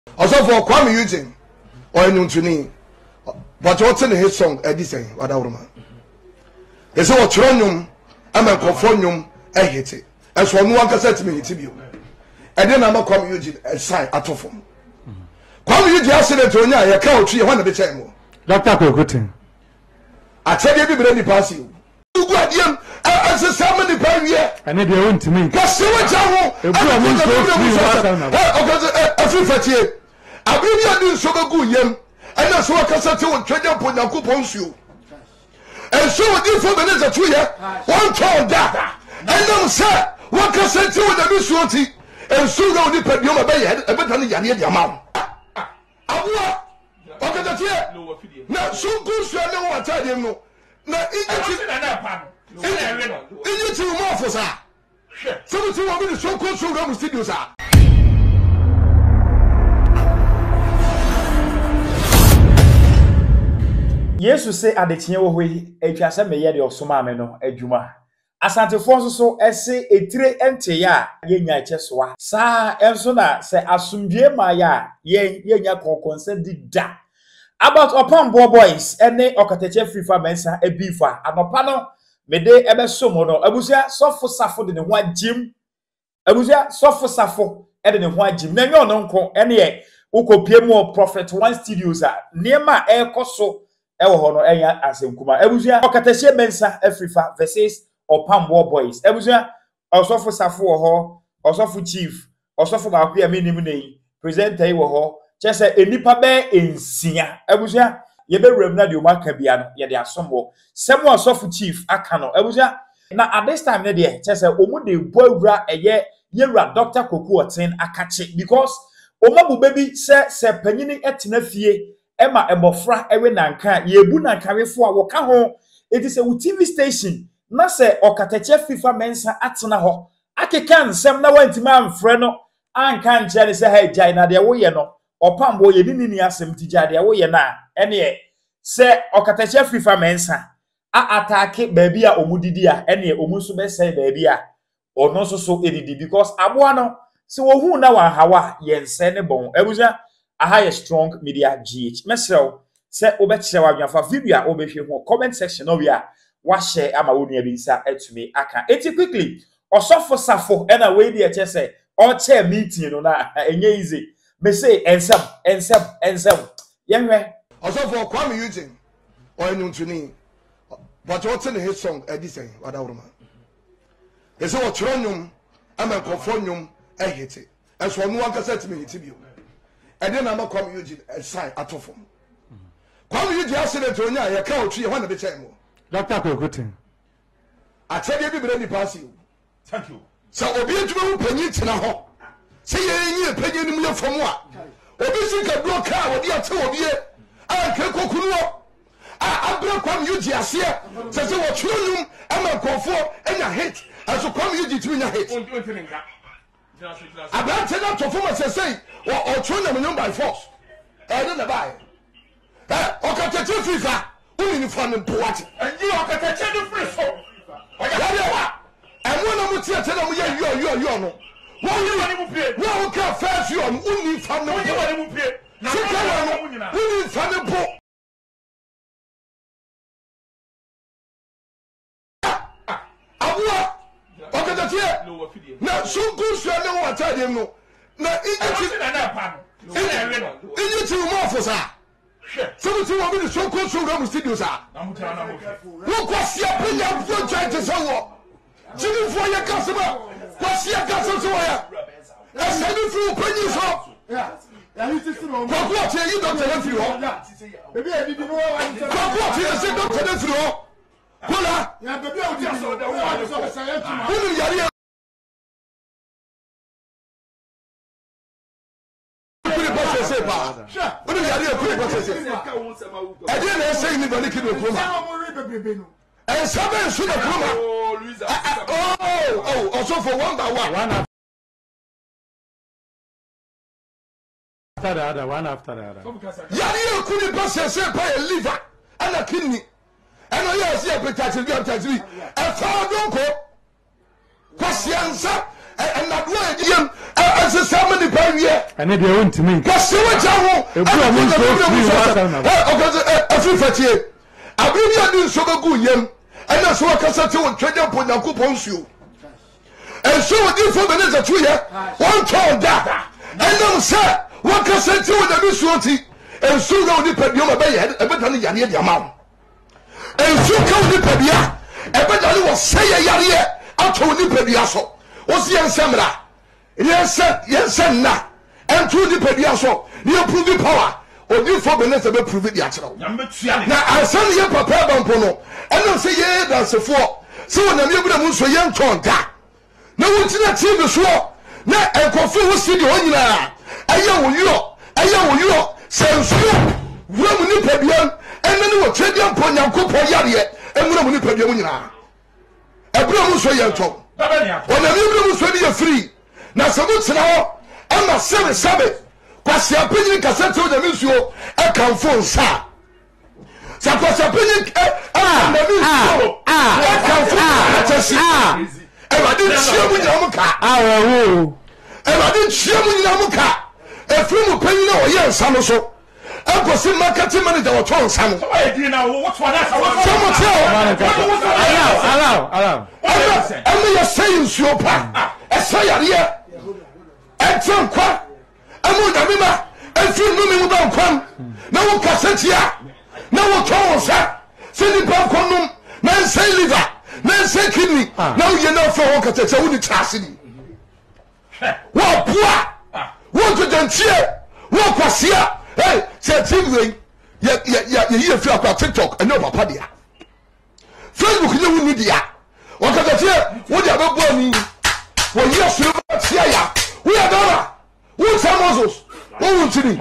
Also for Kwame using or Nuntuni, but what's in his song at this end, what our man. They say what Tronium, I'm a conformium, I hate it. As one can say to me, to you. And then I'm a Kwame using a sign at all. Kwame using accident to a couch, you want to be time. Dr. Kweku Oteng. I tell you, everybody pass you. You got him as a salmon per year. I need your own to me. Because so much Afrifa I've been doing so good, and that's what I said to trade up on Yakupons. And so, if for the next 2 years, one told that. And then, sir, what can I say to the Missuati? And soon I'll depend on my bed, a bit on the amount. Okatakyie. Now, so good, so I know what I tell you. Now, it's more for sir. So, to want me to so close to them studios are. Yesu say adetinye wo hwe atwa se meye de osoma me no adwuma asantefo so ese etire ente ya yenya echesoa sa enso na se asumdue ma ya yenya konkonse dida about Opambour boys ene Okatakyie Afrifa mensa ebifa anopa no mede ebesom no abusia sofo safo de ne ho agim abusia sofo safo de ne ho agim na nyo no nko ene ye ukopie mu Prophet One Studios a niema ekoso ewo ho no enya asemkuma abusia Okatakyie mensa Afrifa Exp0sed Opambour boys abusia osofo safo wo ho osofo chief osofo baako ya minim nei presenter yi wo ho chese enipa be ensia abusia ye be wram na de o maka bia no ye de asomwo semo osofo chief aka no abusia na at this time ne de chese omu de boawura eye yewura Dr. Kweku Oteng akache because omabu baby se panyini etena fie ema ebofra ewe nanka yebu nankarefo a woka ho it is a TV station na se Okatakyie Afrifa mensa atena ho akeka nsem na wantima amfre no anka nche ne se ha gyan na de wo ye no Opambour ye ni asem tija de wo ye na ene se Okatakyie Afrifa mensa atake baabi a omudidi a ene omunso be say baabi a ono so edidi because aboa no se wo hu na wan hawa ye nse ne bon abuja aha strong media GH mesrew se obekire wadwafa video a obehwe ho comment section no wia wa share ama woni abinsa etumi aka eti quickly osofo safo ena we dey chese o chair meeting no na enye easy me say ensem yenwe osofo Kwame using or Nuntuni, but what's in his song at this end, what our man. They say what Tronium, I'm a conformium, I hate it. As one can say to me, to you. And then I'm a Kwame using a sign at all. Kwame using accident to a couch, you want to be time. Dr. Kweku Oteng. I tell you, everybody pass you. Thank you. So, Obi to penny to now. Say, you penny in me from what? Obi can blow car, or the other of you. I can't go. I broke Kwame using a seer. Says what Tronium, I'm a conform, and I hate. As a Kwame using to me, I hate. I don't tell to form as I say, or Tronium by force. I don't buy. Okatakyie Afrifa. Woni Mfa and you are Okatakyie Afrifa. And when I'm tell them you no. What can first you on Woni Mfa and Woni Mfa and Okatakyie. Now so good so no what tell them no. Na inji more for sir. So to want me to so close to them studios are. Who was your opinion for trying to sell? Jimmy for your customer. What's your customer? I said it through pennies up. What you don't tell you? Maybe I didn't know what you said. Don't tell you. Hola, yeah, baby, I just saw the one. What is the I didn't say anybody can do. And somebody should have come. Oh, also for one by one. After the other, one after the other. Yadi couldn't pass yourself by a liver and a kidney. And I see a potato gun. A far don't go. Patience and not word. as a salmon the pioneer. And they went to me. Because Afrifa I bring you so good yam, and that's what I said to trade up on your coupons you. And so you for the next 2 years, 1 ton that. And now, sir, what can I say to the Missuati? And soon go the Pedium Bay, a better than the amount. And soon go the Pedia, a better was say a yaria, out to the Pediaso. What's the answer? Yes, sir, na. And to the Pediaso, you prove the power. Or you for the next about prove it yatro. Now I send you papa bampono. And don't say yeah, that's a four. So when I'm able to move so young ton that. No one's in that team to show. Now I confirm what's in the one. I know you. Says you. When we need Pedian, and then we will trade them upon your couple yet. And when we need Pedian. I bring so young ton. When I'm able to be free. Now so much now. I'm a 7. Kwasi apinyi kasete o de misuo e kan phone sa sa kwasi apinyi de misuo e kan phone atesi e ba de chiemu nyamuka e ba de chiemu nyamuka e firi mu panyi na o ye nsa no so e kosi marketing manager o ton nsa no e di na what one that allow I'm not saying so pa e say yare e tun kwa amu da mima efi numi mu ba kwam na wo kasetia na wo tonsa seni pa konum na say liver na say kidney na wo ye na fo wo kasetia wo ni trase ni wo poa wo to dantie wo kwasia hey say TV ye fi akwa TikTok and no papa dia Facebook ye wo ni dia wo kasetia wo dia be bo ni wo ye so tia ya wo ya dora. Who's Moses? Who will see me?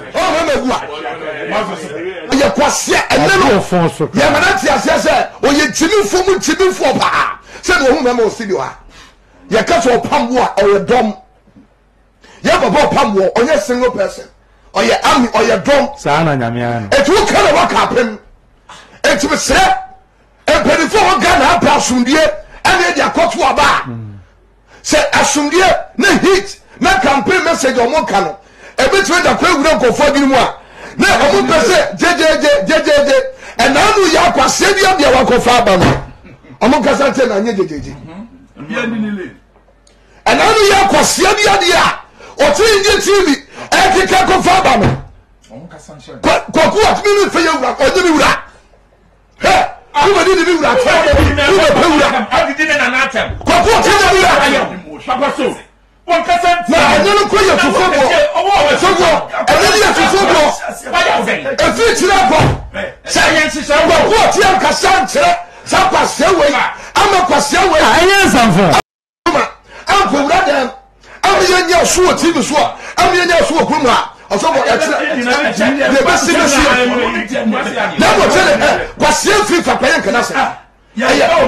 You quasi and never force. Yamanatia says, or you Timmy for pa. Said whom I must see you are. You catch your Opambour or your dom. You have a Opambour on your single person, or your army or your dom. Sana Yamian. It will kind of what happened. And to be said, and penny for a gun up Sundia, and then you caught you a bar. Say, Asundia, no heat. Na campaign message o mo kanu e be twe da kwa wura ko fo bi mu a na o mo pese jejeje and now you ya kwase bia bia wa ko fa ba no o mo kasa te na nye jejeje bia ni le and now you ya kwase bia dia o ti nje TV e kika ko fa ba no o mo kasa nche ko at mi fe ya wura o je mi wura he you be ni wura fa you be pe wura adi di na na atem ko ti na wura papa so one percent. No, I don't know you to football. And then you to football. A future of science is a what you can say. I'm a Passawa. I am something. Uncle Radam. I'm your sword, TV sword. I'm your sword, Kuma. Or somebody the best in the sea. Never tell it. Passawa FIFA playing can I say? I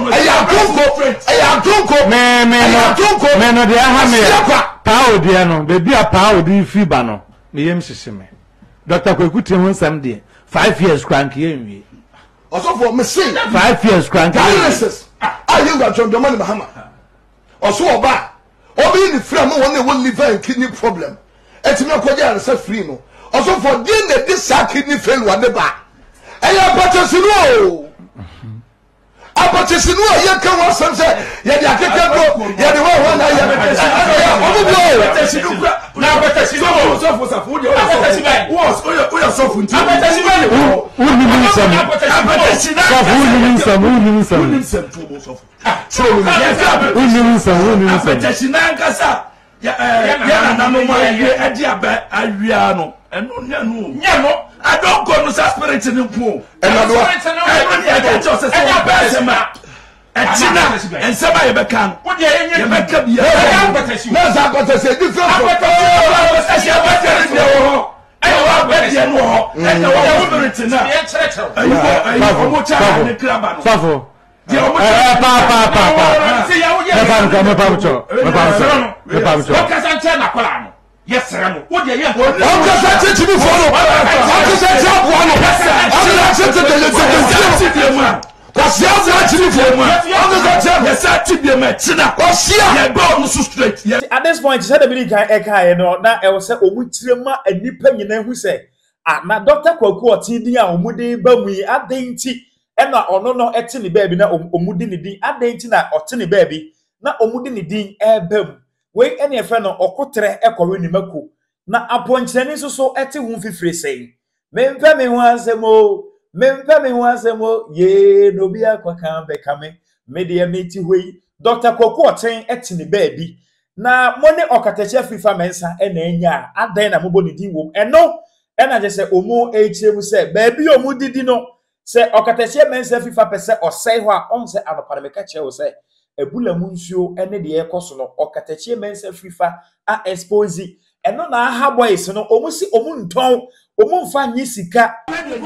Dr. Kweku Oteng Sunday 5 years cranky. Also for me say 5 years cranky. I you got John Domani Bahama. Also ba. Obi in the frame one liver and kidney problem. Etimia kwaja say free no. Also for the this kidney failure the ba. Eya patesino. Abatisinu ye kan wa sam say ye de akeke go ye de wa na ye abatisinu na abatisinu so de o so funti abatisinu ni sam abatisinu so ni sam abatisinu nkasa ya na no ma ye adi aba awia no eno nya no I don't go to spirit in the pool. And I don't and somebody become what you make up here. That's what I say. Different. Yes, sir. What do you have? I'm just to be followed. I'm just a job one. Kwasia Chini for at this point, he said the meaning Eka, no, now I was say, Omutrema and Nipen, who say, na Dr. Kweku Oteng Omudi Bamwi, at dainty, and not no etini baby, na Omudini din, at dainty na Otini baby, na Omudini din, bem. We any friend or Kotre Echo Nimaku, na upon Chinese so eti wumfi free saying, Mempe me once a mo. Mempe me once a mo, ye no be a quacam became, media meaty way, Dr. Kweku Oteng etini baby. Na money Okatakyie Afrifa mensa enya, and then a mobile wom, and no, and I just say, Omo H.M.sed, baby, Omo did no, say Okatakyie mensa Afrifa or say what on say, and a paramekache will say, a bulla moonshoe, and the air cosono, Okatakyie mensa Afrifa Exp0sed, and no, now how boys, no, almost Omun Tom. Woni Mfa nyisika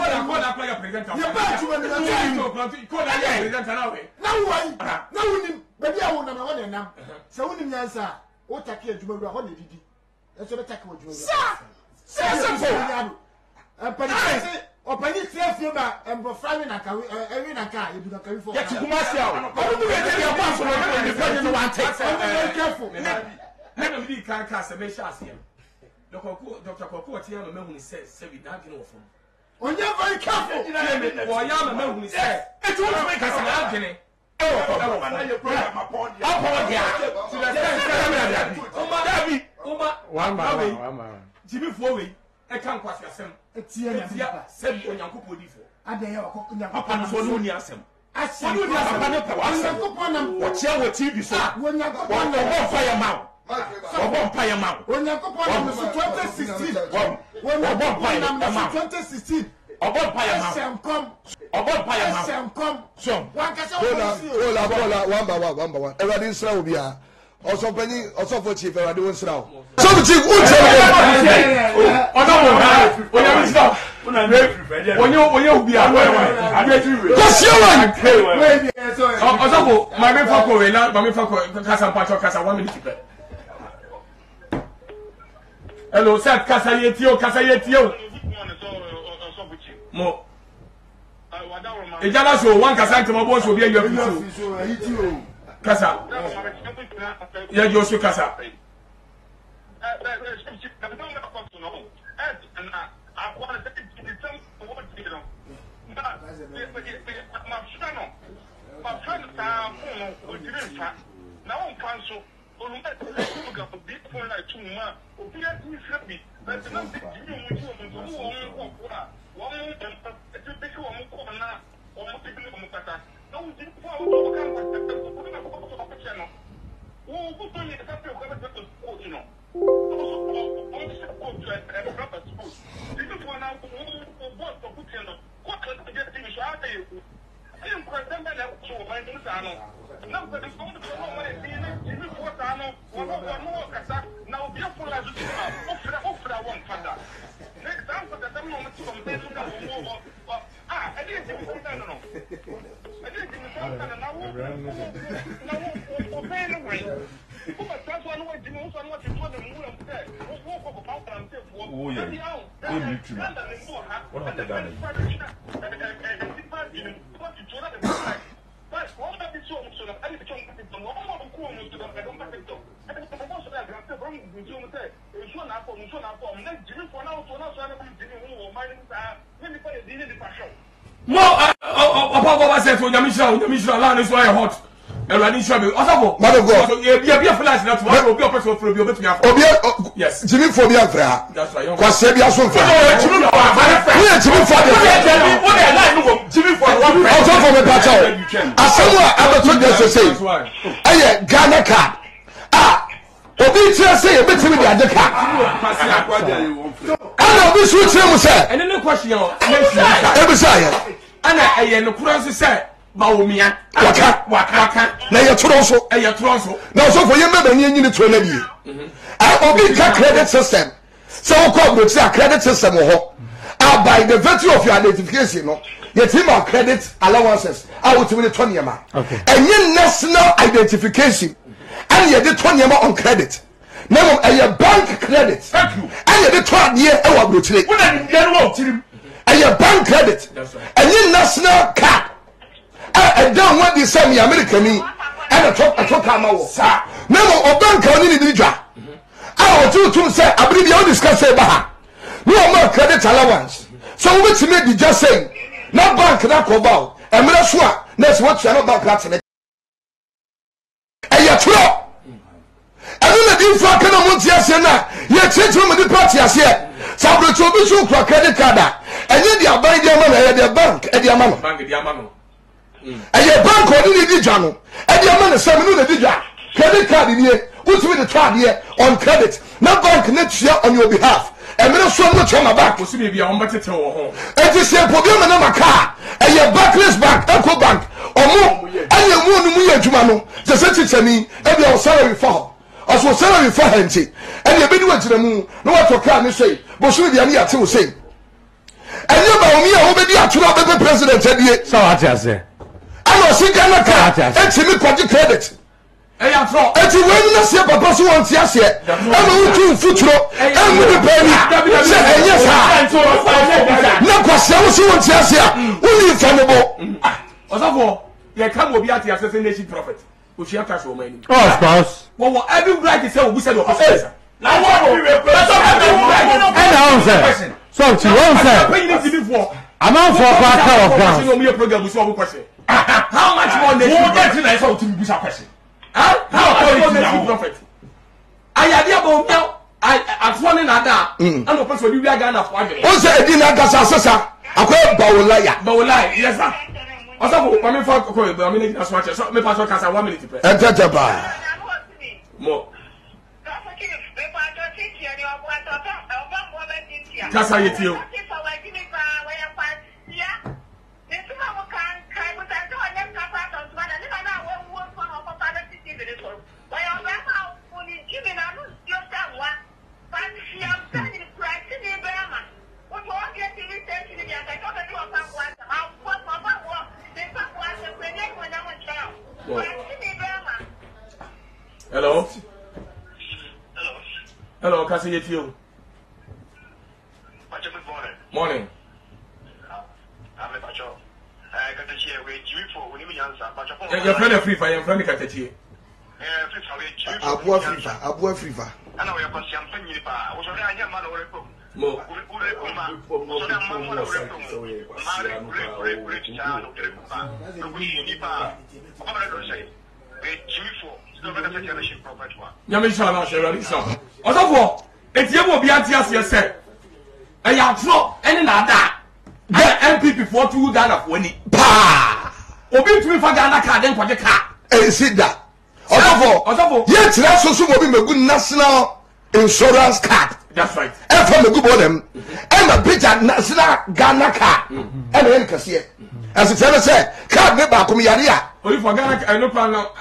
na woni baby a wona na wona nam se woni nyansa o take adwuma wura ho na didi e so be take adwuma se opani trafio ba embo frame na ka ewi na ka ebi na ka wi fo ya tikumasi a o mu ye ya kwa so no one take careful na me di kan ka se me sha ase Dr. Kweku Oteng no me says we don't know from. On you very careful. Or yam me who says it won't make us an agony. Jimmy Fowe, I can't quite yourself. It's here, said on Yanko Podifo. I dare upon Solunia. I saw you what you will TV so when you got one fire mouth. When you go on 2016, when you go on 2016, about Payam come, about Payam come, so one by one. Everybody slow be also penny, also for chief, I do slow. So the chief would say, when you be hello, sir, Kasayetio. Mo. Ejala so one Kasa to my boss will be your Kasa. Yeah, you also Kasa. Hot. And I didn't show me. Yes, Jimmy for Biafra. That's right. Kwasebia so for. Jimmy for also for me pacho. Asawa abeto dey say. Aye Ghana card. Obi tire say e betimi dey ade card. Ana obi so tire mu say. And no question o. E be say. Ana aye no kura so say. Baumia, waka, na ya tronso, na so for you member ni nyini to na bi. Obi ka credit system. So call bro say credit system ho. By the virtue of your identification no, your team of credit allowances. I will tell you 20 ma. Okay. And your national identification and you did 20 ma on credit. Now your bank credit. Thank you. And you did 20 year e wa bro today. And your bank credit. That's right. And your national card. a down what this same American and a talk ama sa na mo bank oni ni didwa a o tu say abri bi o discuss e ba ha no more credit allowance so we to make the just say na bank na ko ba e mra so a na so what na bank na tene e ya tro anu na di fa kana mo ti ase na ye cheche mo di party ase sabro to bi so kwa credit card enye di aban di ama na ye di bank e di ama no bank di ama no aye bank oni di dwa no e di ama na sam no na di dwa credit card ni what's with the card here on credit na bank na tia on your behalf e me so no chama bank o si be bia on betete wo ho e ti se problem na maka aye backless bank eco bank omo aye mu no mu ye adwuma no se se chichani e bia o salary for also salary for henti e de be ni wagina mu no wato car ni sei bo so bia ni ate wo sei enye ba o mi a wo be di aturo be president adie so what you say ano singa na ka e ti mi kwaji credit eya tro eti we na se papa so won ti ase e ma utu futuro e mu de pani se enye sa na kwase wo so won ti ase a uni famebo osafo ye kam obi ati ase se nation prophet o chia cash o mani of course wo every right say obi said your person na wo and now say so to one say amount for quarter of ground no me program so obi question how much more nation who get na say o timi busa question how nation prophet ayade abo miao afo ne nada and person we ga na fo adwere o se edi na gasa sesa akoy bawolaya yes sir osafo mami fa ko e mami ne so ache so me pa so kasa 1 minute pre entete ba mo kasa yetio Hello. Hello, kasa yetio. Morning. Okatakyie we Jimmy for Woni Mfa Your friend Afrifa, your friend Okatakyie. Afrifa. Ana we kwa champagne ni pa. Wo so da anya ma na wo rekom. Mo. Wo so da ma mo na wo rekom. Ma re cha no rekom pa. Ko ni pa. Ko ba do say. We Jimmy for so ba ka take property wa. Nyame sha na share ready so. Osofo, etie mo bi ante ase se. E ya tro, ene na da. MPP for 2 Ghana for ni. Pa. Obi tumi fa Ghana card en kwaje ka. E sit that. Osofo. Ye tira so so mo bi megu national insurance card. That's right. E fa megu bo dem. E ma picture national Ghana card. E na en kase. As it say card me ba kom yare a. Only for Ghana no plan now.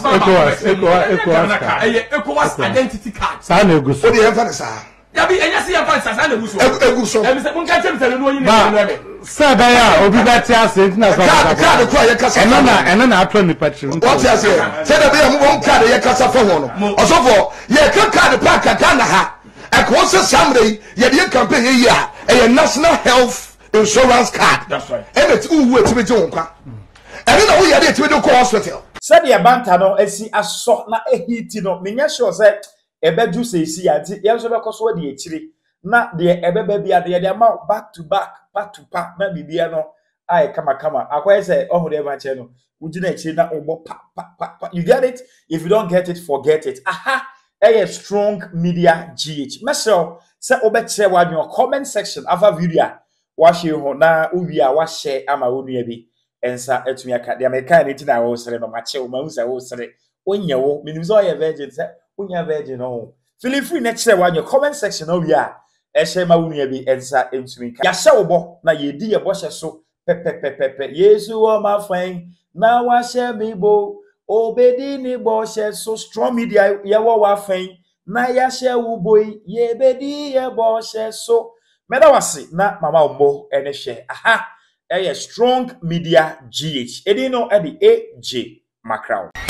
ECOWAS identity card. Sa na egu so. O de en fa sa. Yabi enya se yan sa na egu so. Egu so. E se mun ka tell me no yin na. Sa ba ya obi ba ti ase na so. Card ko ye kasa. Ena na atro ni patri. What you say? Say that be mo card ye kasa fo ho no. Osofo ye card pack Ghana ha. E ko se samre ye de campaign ye ya. E national health insurance card. That's right. E bet uwu etime je wonkwa. E na wo ye de etime de ko hospital. Said the banta no esi aso na ehiti no menya sure say ebedu say si ati yenso be koso de ekiri na de ebeba bia de ma back to back na bibia no ai kama akwa say ohu de ma che no ugina ekiri na ogbo pa you get it. If you don't get it, forget it. Aha, a strong media GH mesel say obekire wa your comment section afa video wa share ho na owi a wa share ama onua bi ensa etumi aka de American ni tina wo sere no mache wo mahu say wo sere onyewo minimzo ye virgin say onya virgin no feel free next say wa your comment section owi a e share ma onua bi ensa etumi aka ya hye wo bo na ye di ye bo hye so pepepepepe Yesu o ma fan na wa hye mi bo obedi ni bo hye so strong media ye wo wa fan na ya hye wo boy ye bedi ye bo hye so meda wase na mama ombo ene hye aha strong media GH edino e di AJ Macron.